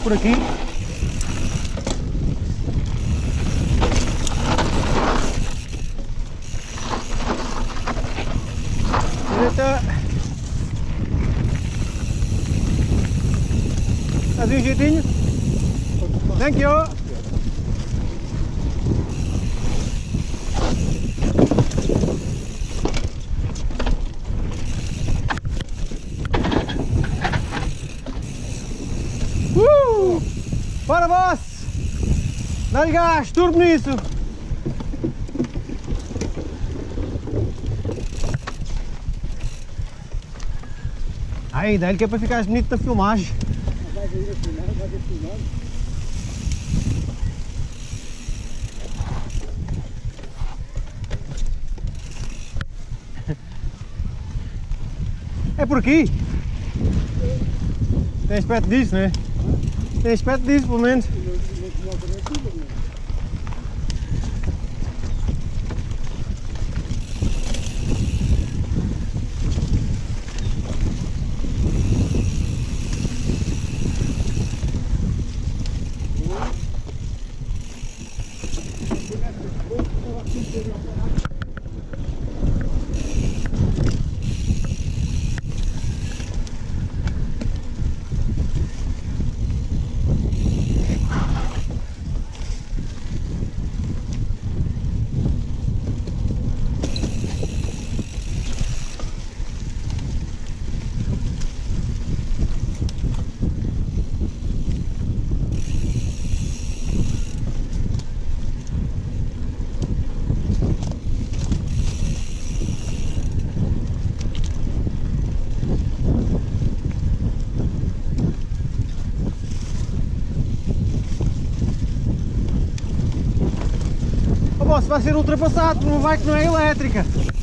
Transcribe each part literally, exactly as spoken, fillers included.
por aqui. Eita. Faz um jeitinho. Thank you. Uh! Bora, boss! Dá-lhe gás, turbo nisso! Aí, dá-lhe que é para ficar bonito na filmagem. Vai vir a filmar, vai vir filmar. É por aqui? Tem aspecto disso, não é? Tem aspecto disso, pelo menos. Se vai ser ultrapassado por uma bike que não é elétrica.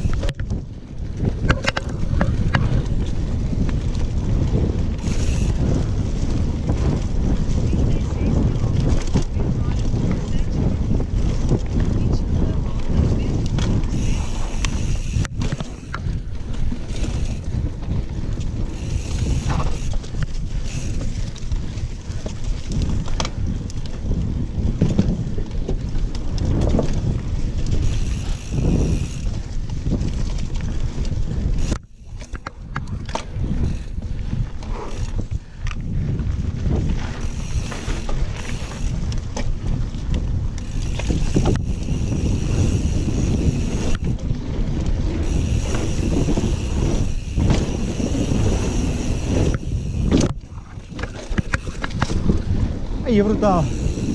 Aí é brutal.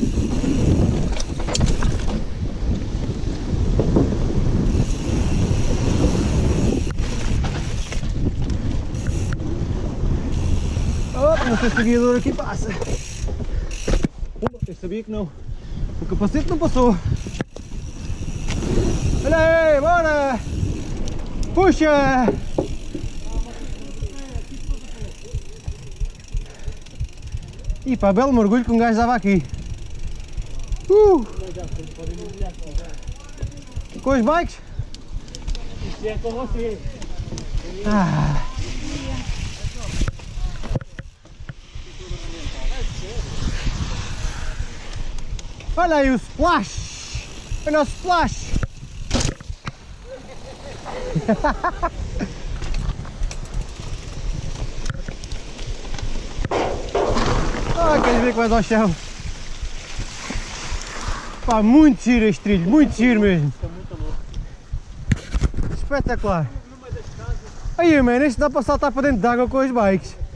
Oh, não sei se o guiador aqui passa. Eu sabia que não. O capacete não passou. Olha aí, bora! Puxa! E pá, belo mergulho que um gajo dava aqui. Uh! Com as bikes? Isso é com você. Ah. Olha aí o splash! Olha o splash! Ah, queres ver que vais ao chão? Pá, muito giro este trilho, muito giro mesmo. Espetacular. Aí, mano, este dá para saltar para dentro de água com as bikes.